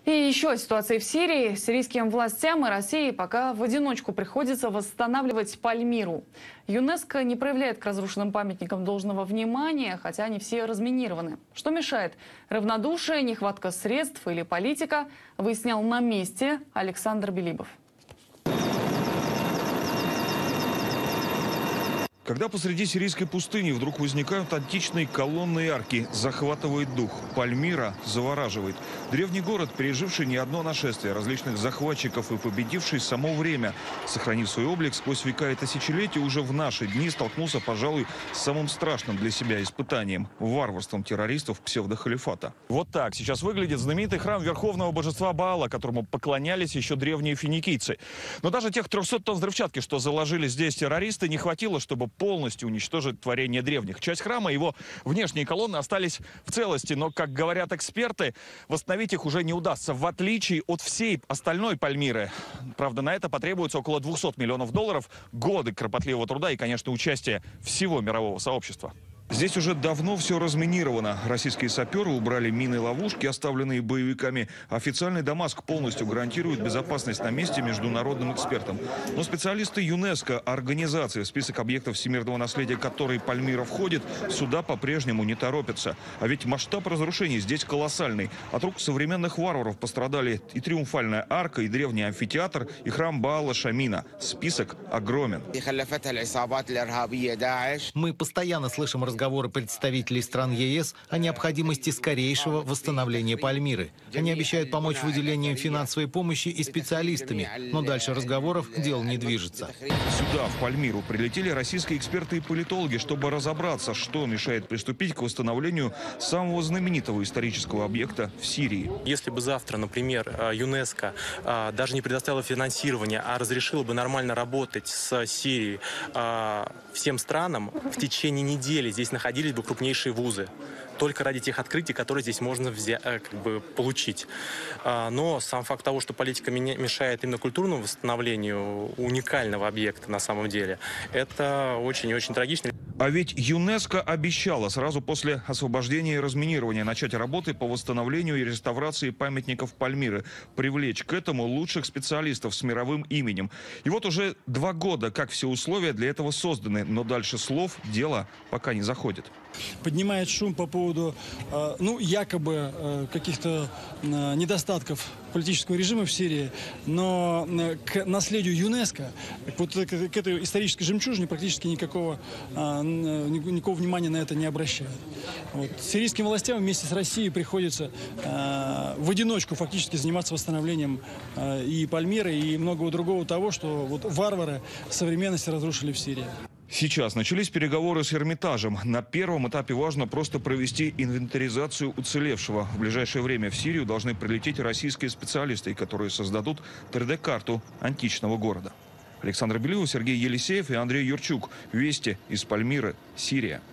И еще о ситуации в Сирии. Сирийским властям и России пока в одиночку приходится восстанавливать Пальмиру. ЮНЕСКО не проявляет к разрушенным памятникам должного внимания, хотя они все разминированы. Что мешает? Равнодушие, нехватка средств или политика? Выяснял на месте Александр Белибов. Когда посреди сирийской пустыни вдруг возникают античные колонны и арки, захватывает дух. Пальмира завораживает. Древний город, переживший не одно нашествие различных захватчиков и победивший само время, сохранив свой облик сквозь века и тысячелетия, уже в наши дни столкнулся, пожалуй, с самым страшным для себя испытанием – варварством террористов псевдохалифата. Вот так сейчас выглядит знаменитый храм верховного божества Баала, которому поклонялись еще древние финикийцы. Но даже тех 300 тонн взрывчатки, что заложили здесь террористы, не хватило, чтобы полностью уничтожить творение древних. Часть храма, его внешние колонны остались в целости, но, как говорят эксперты, восстановить их уже не удастся, в отличие от всей остальной Пальмиры. Правда, на это потребуется около 200 миллионов долларов, годы кропотливого труда и, конечно, участия всего мирового сообщества. Здесь уже давно все разминировано. Российские саперы убрали мины-ловушки, оставленные боевиками. Официальный Дамаск полностью гарантирует безопасность на месте международным экспертам. Но специалисты ЮНЕСКО, организации, в список объектов всемирного наследия которой Пальмира входит, сюда по-прежнему не торопятся. А ведь масштаб разрушений здесь колоссальный. От рук современных варваров пострадали и Триумфальная арка, и древний амфитеатр, и храм Баала Шамина. Список огромен. Мы постоянно слышим разговоры представителей стран ЕС о необходимости скорейшего восстановления Пальмиры. Они обещают помочь выделением финансовой помощи и специалистами, но дальше разговоров дело не движется. Сюда, в Пальмиру, прилетели российские эксперты и политологи, чтобы разобраться, что мешает приступить к восстановлению самого знаменитого исторического объекта в Сирии. Если бы завтра, например, ЮНЕСКО даже не предоставило финансирование, а разрешило бы нормально работать с Сирией всем странам, в течение недели здесь находились бы крупнейшие вузы. Только ради тех открытий, которые здесь можно получить. Но сам факт того, что политика мешает именно культурному восстановлению уникального объекта на самом деле, это очень и очень трагично. А ведь ЮНЕСКО обещала сразу после освобождения и разминирования начать работы по восстановлению и реставрации памятников Пальмиры, привлечь к этому лучших специалистов с мировым именем. И вот уже 2 года, как все условия для этого созданы, но дальше слов дело пока не заходит. Поднимает шум по поводу, якобы каких-то недостатков политического режима в Сирии, но к наследию ЮНЕСКО, к этой исторической жемчужине практически никакого внимания на это не обращают. Сирийским властям вместе с Россией приходится в одиночку фактически заниматься восстановлением и Пальмиры, и многого другого того, что варвары современности разрушили в Сирии. Сейчас начались переговоры с Эрмитажем. На первом этапе важно просто провести инвентаризацию уцелевшего. В ближайшее время в Сирию должны прилететь российские специалисты, которые создадут 3D-карту античного города. Александр Белибов, Сергей Елисеев и Андрей Юрчук. Вести из Пальмиры, Сирия.